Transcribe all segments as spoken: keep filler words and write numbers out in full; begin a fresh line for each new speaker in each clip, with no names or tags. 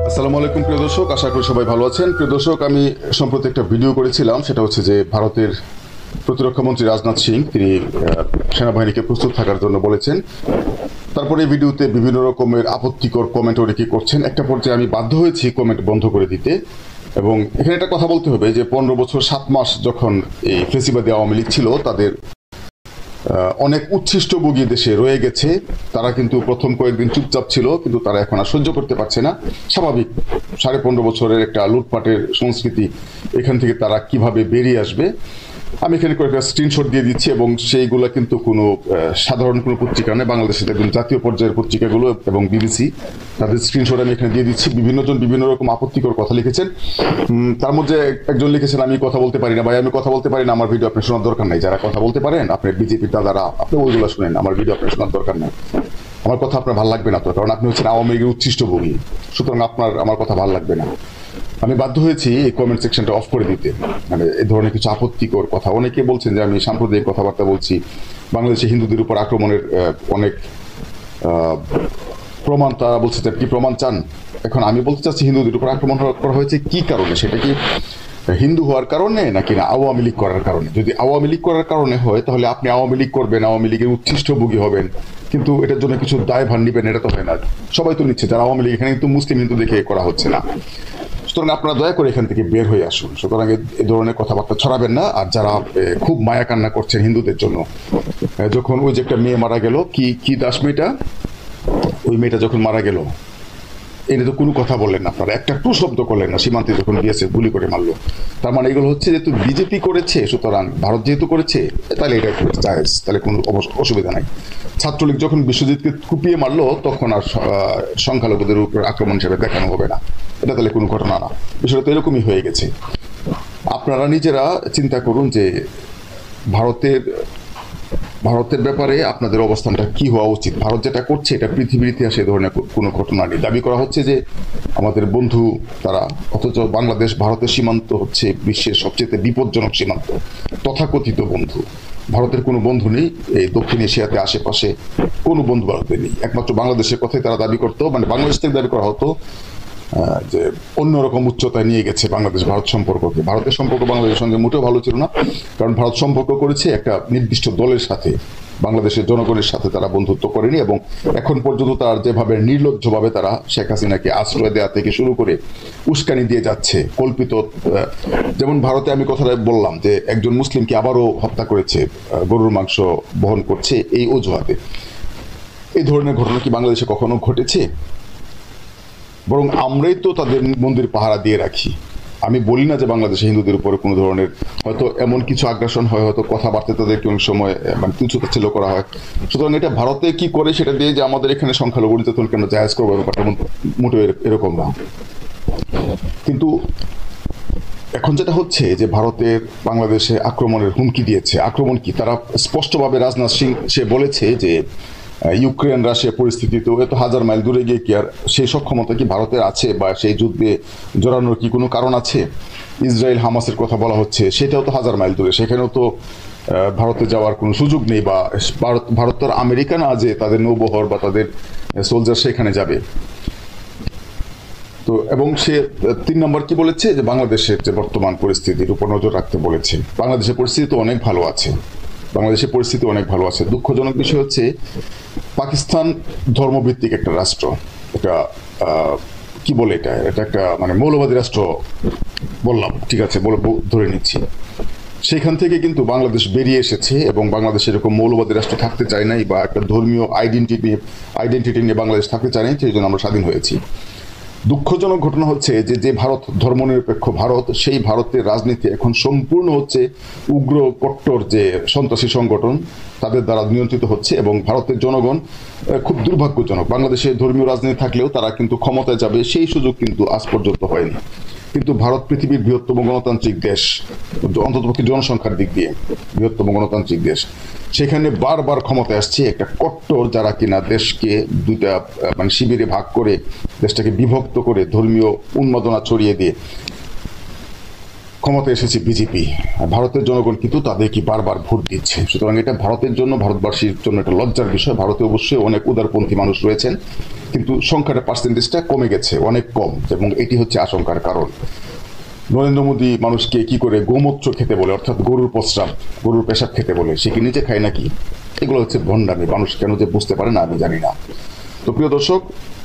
আসসালামু আলাইকুম প্রিয় দর্শক, আশা করি সবাই ভালো আছেন। প্রিয় দর্শক, আমি সম্প্রতি একটা ভিডিও করেছিলাম, সেটা হচ্ছে যে ভারতের প্রতিরক্ষা মন্ত্রী রাজনাথ সিং তিনি সেনাবাহিনীকে প্রস্তুত থাকার জন্য বলেছেন। তারপরে এই ভিডিওতে বিভিন্ন রকমের আপত্তিকর কমেন্ট অনেকে করছেন। একটা পর্যায়ে আমি বাধ্য হয়েছি কমেন্ট বন্ধ করে দিতে। এবং এখানে একটা কথা বলতে হবে যে পনেরো বছর সাত মাস যখন এই ফেসিবাদী আওয়ামী লীগ ছিল, তাদের অনেক উচ্ছিষ্টভোগী দেশে রয়ে গেছে। তারা কিন্তু প্রথম কয়েকদিন চুপচাপ ছিল, কিন্তু তারা এখন আর সহ্য করতে পারছে না। স্বাভাবিক, সাড়ে পনেরো বছরের একটা লুটপাটের সংস্কৃতি, এখান থেকে তারা কিভাবে বেরিয়ে আসবে। আমি এখানে কয়েকটা স্ক্রিনশট দিয়ে দিচ্ছি, এবং সেইগুলো কিন্তু কোনো সাধারণ কোনো পত্রিকা নয়, বাংলাদেশের একদম জাতীয় পর্যায়ের পত্রিকাগুলো এবং বিবিসি, তাদের স্ক্রিনশট আমি এখানে দিয়ে দিচ্ছি। বিভিন্ন জন বিভিন্ন রকম আপত্তিকর কথা লিখেছেন। তার মধ্যে একজন লিখেছেন, আমি কথা বলতে পারি না ভাই, আমি কথা বলতে পারি না, আমার ভিডিও আপনি শোনার দরকার নাই। যারা কথা বলতে পারেন, আপনি বিজেপির দাদারা, আপনি ওইগুলো শুনেন, আমার ভিডিও আপনার শোনার দরকার নাই। আমার কথা আপনার ভালো লাগবে না তো, কারণ আপনি হচ্ছেন আওয়ামী লীগের উচ্ছিষ্টভোগী, সুতরাং আপনার আমার কথা ভালো লাগবে না। আমি বাধ্য হয়েছি এই কমেন্ট সেকশনটা অফ করে দিতে। মানে এই ধরনের কিছু আপত্তিকর কথা, অনেকে বলছেন যে আমি সাম্প্রদায়িক কথাবার্তা বলছি, বাংলাদেশে হিন্দুদের উপর আক্রমণের অনেক প্রমাণ তারা বলছে। কি প্রমাণ চান? এখন আমি বলতে চাচ্ছি হিন্দুদের উপর আক্রমণ করা হয়েছে কি কারণে, সেটা কি হিন্দু হওয়ার কারণে নাকি না আওয়ামী লীগ করার কারণে? যদি আওয়ামী লীগ করার কারণে হয়, তাহলে আপনি আওয়ামী লীগ করবেন, আওয়ামী লীগের উচ্ছিষ্টভোগী হবেন, কিন্তু এটার জন্য কিছু দায়ভার নিবেন, এটা তো হয় না। সবাই তো নিচ্ছে, যারা আওয়ামী লীগ, এখানে কিন্তু মুসলিম হিন্দু দেখে করা হচ্ছে না। সুতরাং আপনারা দয়া করে এখান থেকে বের হয়ে আসুন। সুতরাং এই ধরনের কথাবার্তা ছড়াবেন না। আর যারা খুব মায়া কান্না করছেন হিন্দুদের জন্য, যখন ওই যে একটা মেয়ে মারা গেল, কি কি দাস মেয়েটা, ওই মেয়েটা যখন মারা গেল, এটা তো কোনো কথা বললেন না আপনারা, একটা টু শব্দ করলেন না। সীমান্তে যখন বিএসএফ গুলি করে মারলো, তার মানে এগুলো হচ্ছে যেহেতু বিজেপি করেছে, সুতরাং ভারত যেহেতু করেছে, তাহলে এটা জায়েজ, তাহলে কোনো অসুবিধা নাই। ছাত্রলীগ যখন বিশ্বজিৎকে কুপিয়ে মারলো, তখন আর সংখ্যালঘুদের উপর আক্রমণ হিসেবে দেখানো হবে না, এটা তাহলে কোনো ঘটনা না। বিষয়টা তো এরকমই হয়ে গেছে। আপনারা নিজেরা চিন্তা করুন যে ভারতের ভারতের ব্যাপারে আপনাদের অবস্থানটা কি হওয়া উচিত। ভারত যেটা করছে, এটা পৃথিবীর ইতিহাসে এ ধরনের কোনো ঘটনা নেই। দাবি করা হচ্ছে যে আমাদের বন্ধু তারা, অথচ বাংলাদেশ ভারতের সীমান্ত হচ্ছে বিশ্বের সবচেয়ে বিপজ্জনক সীমান্ত, তথাকথিত বন্ধু। ভারতের কোনো বন্ধু নেই এই দক্ষিণ এশিয়াতে, আশেপাশে কোনো বন্ধু ভারতের নেই। একমাত্র বাংলাদেশের কথাই তারা দাবি করতো, মানে বাংলাদেশ থেকে দাবি করা হতো যে অন্যরকম উচ্চতায় নিয়ে গেছে বাংলাদেশ ভারত সম্পর্ককে। ভারতের সম্পর্ক বাংলাদেশের সঙ্গে মোটেও ভালো ছিল না, কারণ ভারত সম্পর্ক করেছে একটা নির্দিষ্ট দলের সাথে, বাংলাদেশের জনগণের সাথে তারা বন্ধুত্ব করেনি। এবং এখন পর্যন্ত তারা যেভাবে নির্লজ্জভাবে তারা শেখ হাসিনাকে আশ্রয় দেওয়া থেকে শুরু করে উস্কানি দিয়ে যাচ্ছে, কল্পিত। যেমন ভারতে আমি কথাটা বললাম যে একজন মুসলিমকে আবারও হত্যা করেছে, গরুর মাংস বহন করছে এই অজুহাতে। এই ধরনের ঘটনা কি বাংলাদেশে কখনো ঘটেছে? বরং আমরাই তো তাদের মন্দির পাহারা দিয়ে রাখি। আমি বলি না যে বাংলাদেশে হিন্দুদের উপরে কোনো ধরনের হয়তো এমন কিছু আগ্রাসন হয়, হয়তো কথাবার্তা তাদেরকে অনেক সময় মানে তুচ্ছ করা হয়। সুতরাং এটা ভারতে কি করে সেটা দিয়ে যে আমাদের এখানে সংখ্যালঘু নির্যাতন কেন জায়েজ করবো, ব্যাপারটা মোটেও এরকম না। কিন্তু এখন যেটা হচ্ছে যে ভারতের বাংলাদেশে আক্রমণের হুমকি দিয়েছে। আক্রমণ কি? তারা স্পষ্টভাবে রাজনাথ সিং সে বলেছে যে ইউক্রেন রাশিয়া পরিস্থিতি তো এত হাজার মাইল দূরে গিয়ে কি আর সেই সক্ষমতা কি ভারতের আছে, বা সেই যুদ্ধে জড়ানোর কি কোনো কারণ আছে? ইসরায়েল হামাসের কথা বলা হচ্ছে, সেটাও তো হাজার মাইল দূরে, সেখানেও তো ভারতে যাওয়ার কোনো সুযোগ নেই। বা ভারত ভারত তো আমেরিকা না যে তাদের নৌবহর বা তাদের সোলজার সেখানে যাবে। তো এবং সে তিন নম্বর কি বলেছে যে বাংলাদেশের যে বর্তমান পরিস্থিতির উপর নজর রাখতে বলেছে। বাংলাদেশের পরিস্থিতি তো অনেক ভালো আছে, বাংলাদেশের পরিস্থিতি অনেক ভালো আছে। দুঃখজনক বিষয় হচ্ছে পাকিস্তান ধর্মভিত্তিক একটা রাষ্ট্র, এটা কি বলে এটা এটা একটা মানে মৌলবাদী রাষ্ট্র বললাম, ঠিক আছে, বলে ধরে নিচ্ছি। সেখান থেকে কিন্তু বাংলাদেশ বেরিয়ে এসেছে, এবং বাংলাদেশ এরকম মৌলবাদী রাষ্ট্র থাকতে চায় নাই, বা একটা ধর্মীয় আইডেন্টিটি আইডেন্টিটি নিয়ে বাংলাদেশ থাকতে চায় নাই, সেই জন্য আমরা স্বাধীন হয়েছি। দুঃখজনক ঘটনা হচ্ছে যে যে ভারত ধর্মনিরপেক্ষ ভারত, সেই ভারতের রাজনীতি এখন সম্পূর্ণ হচ্ছে উগ্র কট্টর যে সন্ত্রাসী সংগঠন তাদের দ্বারা নিয়ন্ত্রিত হচ্ছে। এবং ভারতের জনগণ খুব দুর্ভাগ্যজনক, বাংলাদেশে ধর্মীয় রাজনীতি থাকলেও তারা কিন্তু ক্ষমতায় যাবে সেই সুযোগ কিন্তু আজ পর্যন্ত হয়নি। কিন্তু ভারত পৃথিবীর বৃহত্তম গণতান্ত্রিক দেশ, অন্ততপক্ষে জনসংখ্যার দিক দিয়ে বৃহত্তম গণতান্ত্রিক দেশ, সেখানে বারবার ক্ষমতায় আসছে একটা কট্টর, যারা কিনা দেশকে দুইটা মানে শিবিরে ভাগ করে দেশটাকে বিভক্ত করে ধর্মীয় উন্মাদনা ছড়িয়ে দিয়ে ক্ষমতায় এসেছে বিজেপি, ভারতের জনগণ কিন্তু তাদেরকে বারবার ভোট দিচ্ছে। সুতরাং এটা ভারতের জন্য, ভারতবাসীর জন্য একটা লজ্জার বিষয়। ভারতে অবশ্যই অনেক উদারপন্থী মানুষ রয়েছেন, কিন্তু সংখ্যাটা পার্সেন্টেজটা কমে গেছে, অনেক কম, এবং এটি হচ্ছে আশঙ্কার কারণ। নরেন্দ্র মোদী মানুষকে কি করে গোমূত্র খেতে বলে, অর্থাৎ গরুর প্রস্রাব, গরুর পেশাব খেতে বলে, সে কি নিজে খায় নাকি? এগুলো হচ্ছে ভণ্ডামি। মানুষ কেন যে বুঝতে পারে না আমি জানি না। তো প্রিয় দর্শক,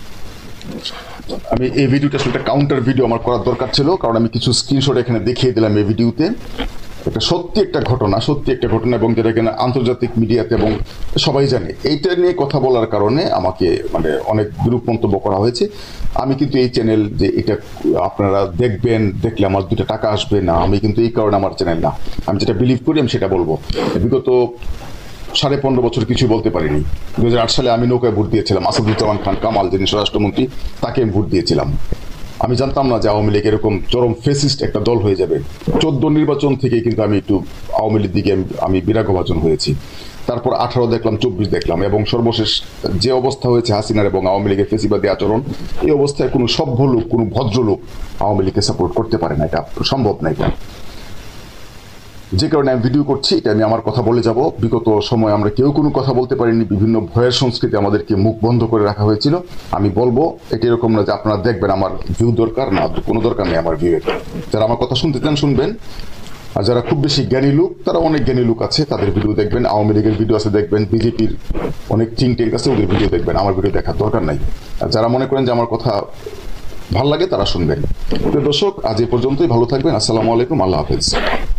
আমি এই ভিডিওটা আসলে একটা কাউন্টার ভিডিও আমার করার দরকার ছিল, কারণ আমি কিছু স্ক্রিনশট এখানে দেখিয়ে দিলাম এই ভিডিওতে। এটা সত্যি একটা ঘটনা, সত্যি একটা ঘটনা, এবং যেটা কিনা আন্তর্জাতিক মিডিয়াতে এবং সবাই জানে। এইটা নিয়ে কথা বলার কারণে আমাকে মানে অনেক বিরূপ মন্তব্য করা হয়েছে। আমি কিন্তু এই চ্যানেল যে এটা আপনারা দেখবেন, দেখলে আমার দুটো টাকা আসবে না, আমি কিন্তু এই কারণে আমার চ্যানেল না। আমি যেটা বিলিভ করি আমি সেটা বলবো। বিগত সাড়ে পনেরো বছর কিছু বলতে পারিনি। দু হাজার আট সালে আমি নৌকায় ভোট দিয়েছিলাম। আসাদুজ্জামান খান কামাল, যিনি স্বরাষ্ট্রমন্ত্রী, তাকে আমি ভোট দিয়েছিলাম। আমি জানতাম না যে আওয়ামী লীগ এরকম চরম ফেসিস্ট একটা দল হয়ে যাবে। চোদ্দ নির্বাচন থেকে কিন্তু আমি একটু আওয়ামী লীগ দিকে আমি বিরাগভাজন হয়েছি। তারপর আঠারো দেখলাম, চব্বিশ দেখলাম, এবং সর্বশেষ যে অবস্থা হয়েছে হাসিনার এবং আওয়ামী লীগের ফেসিবাদী আচরণ, এই অবস্থায় কোনো সভ্য লোক, কোনো ভদ্রলোক আওয়ামী লীগকে সাপোর্ট করতে পারে না। এটা সম্ভব না। এটা যে কারণে আমি ভিডিও করছি, এটা আমি আমার কথা বলে যাব। বিগত সময় আমরা কেউ কোনো কথা বলতে পারিনি, বিভিন্ন ভয়ের সংস্কৃতি আমাদেরকে মুখ বন্ধ করে রাখা হয়েছিল। আমি বলবো এটা এরকম না যে আপনারা দেখবেন আমার ভিউ দরকার, না, কোনো দরকার নেই আমার ভিউ। যারা আমার কথা শুনতে চান শুনবেন, আর যারা খুব বেশি জ্ঞানী লোক, তারা অনেক জ্ঞানী লোক আছে, তাদের ভিডিও দেখবেন। আওয়ামী লীগের ভিডিও আছে দেখবেন, বিজেপির অনেক থিঙ্ক ট্যাঙ্ক আছে, ওদের ভিডিও দেখবেন। আমার ভিডিও দেখার দরকার নাই। আর যারা মনে করেন যে আমার কথা ভাল লাগে তারা শুনবেন। প্রিয় দর্শক, আজ এ পর্যন্তই। ভালো থাকবেন। আসসালামু আলাইকুম। আল্লাহ হাফেজ।